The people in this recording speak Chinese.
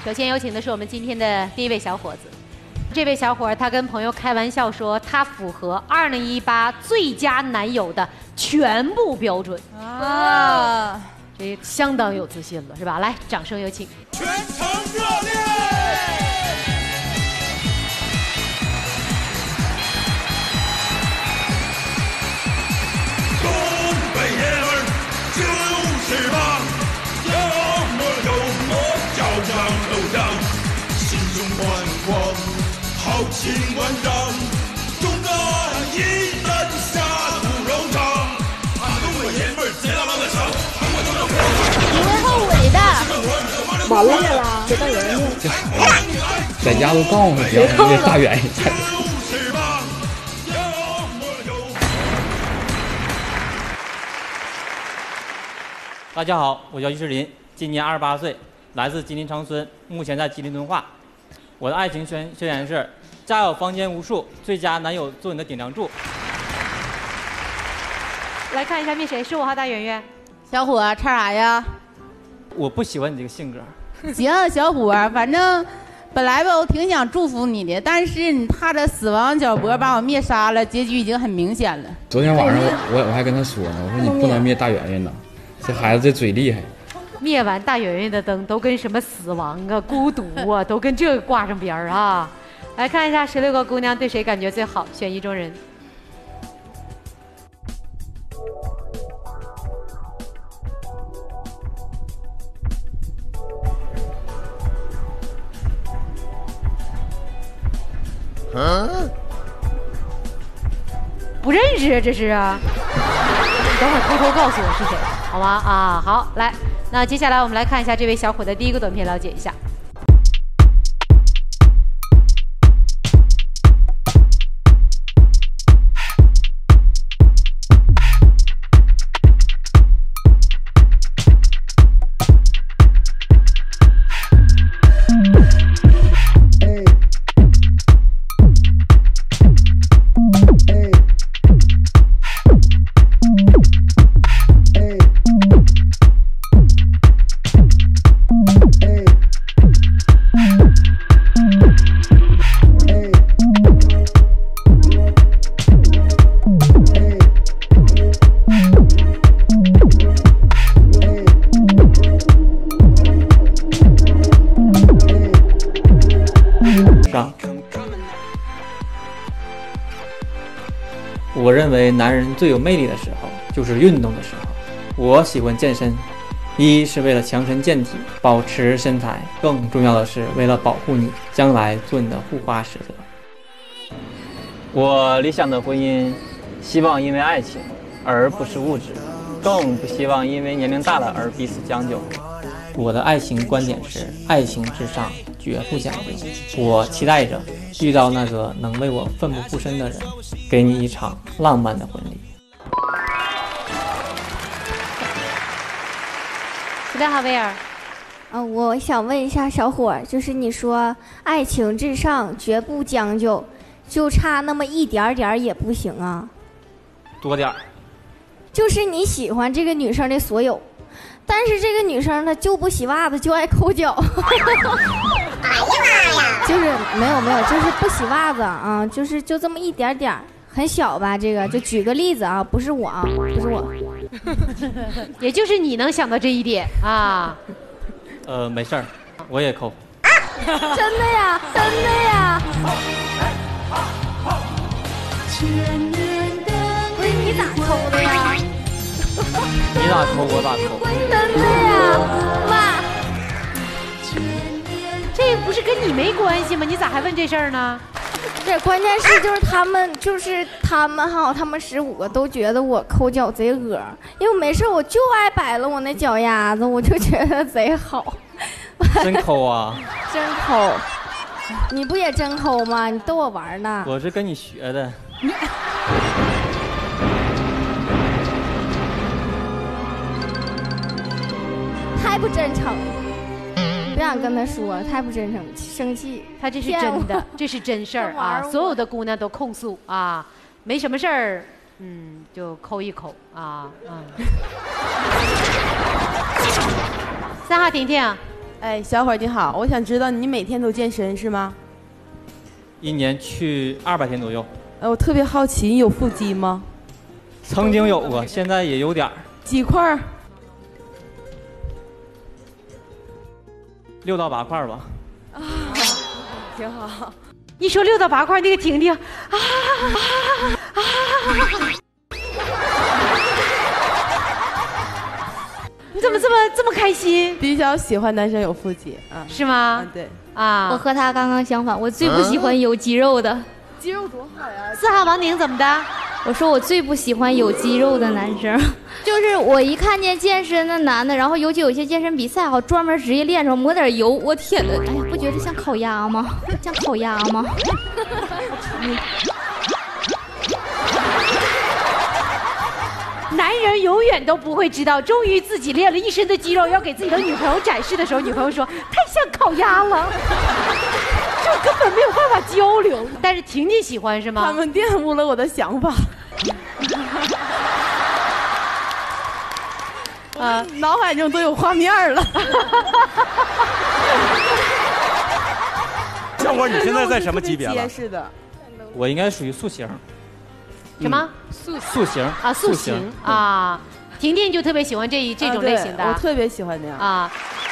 首先有请的是我们今天的第一位小伙子。这位小伙他跟朋友开玩笑说，他符合2018最佳男友的全部标准啊，这相当有自信了，是吧？来，掌声有请。 全场热烈！东北爷们儿就是棒，幽默脚上都扬，心中宽广，豪情万丈，勇敢一人下土肉肠。东北爷们儿贼拉拉的强， 你会后悔的。 完了，别大圆圆。 在家都告诉他，别大圆圆。 大家好，我叫于世林，今年28岁，来自吉林长春，目前在吉林敦化。我的爱情宣言是：家有房间无数，最佳男友做你的顶梁柱。 来看一下面谁是我和大圆圆。 小伙儿，唱啥呀？ 我不喜欢你这个性格。 行，小伙儿，反正本来吧，我挺想祝福你的，但是你踏着死亡脚脖把我灭杀了，结局已经很明显了。 昨天晚上我还跟他说呢，我说你不能灭大圆圆呐，这孩子这嘴厉害。 灭完大圆圆的灯都跟什么死亡啊、孤独啊，都跟这个挂上边儿啊。来看一下16个姑娘对谁感觉最好，选一中人。不认识，这是啊。你等会儿偷偷告诉我是谁，好吗？啊，好，来，那接下来我们来看一下这位小伙的第一个短片，了解一下。 我认为男人最有魅力的时候就是运动的时候。我喜欢健身，一是为了强身健体，保持身材，更重要的是为了保护你，将来做你的护花使者。我理想的婚姻，希望因为爱情，而不是物质，更不希望因为年龄大了而彼此将就。我的爱情观点是：爱情至上，绝不将就。我期待着遇到那个能为我奋不顾身的人，给你一场浪漫的婚礼。 大家好，威尔。 我想问一下小伙，就是你说爱情至上，绝不将就，就差那么一点点也不行啊？ 多点儿。 就是你喜欢这个女生的所有，但是这个女生呢就不洗袜子，就爱抠脚。哎呀妈呀！就是没有，就是不洗袜子啊，就这么一点点，很小吧？这个就举个例子啊，不是我啊，不是我。 也就是你能想到这一点啊？ 没事儿，我也抠。 真的呀，真的呀。不是你咋抠的呀？ 你咋抠我咋抠？ 真的呀，哇！ 这不是跟你没关系吗？你咋还问这事儿呢？ 这关键是就是他们哈，他们15个都觉得我抠脚贼恶，因为没事我就爱摆了我那脚丫子，我就觉得贼好。 真抠啊！ 真抠，你不也真抠吗？你逗我玩呢？ 我是跟你学的。 太不真诚，不想跟他说，太不真诚，生气。 他这是真的，这是真事儿啊！所有的姑娘都控诉啊，没什么事儿，就抠一抠啊，3号婷婷， 哎，小伙儿你好，我想知道你每天都健身是吗 ？1年去200天左右。 我特别好奇，你有腹肌吗？ 曾经有过，现在也有点儿。 几块 ？6到8块吧。 啊，挺好。 一说6到8块，那个婷婷你怎么这么开心？ 比较喜欢男生有腹肌啊？ 是吗？ 对啊， 我和他刚刚相反，我最不喜欢有肌肉的。 肌肉多好呀 ！4号王宁怎么的？ 我说我最不喜欢有肌肉的男生，就是我一看见健身的男的，然后尤其有些健身比赛好专门职业练手抹点油，我天哪！哎呀，不觉得像烤鸭吗？像烤鸭吗？ 男人永远都不会知道，终于自己练了一身的肌肉，要给自己的女朋友展示的时候，女朋友说太像烤鸭了，就根本没有办法交流。但是婷婷喜欢是吗？ 他们玷污了我的想法。脑海中都有画面了。 小伙，你现在在什么级别了？ 结实的， 我应该属于塑形。 什么？ 塑形啊，塑形啊。婷婷就特别喜欢这种类型的。 我特别喜欢那样啊。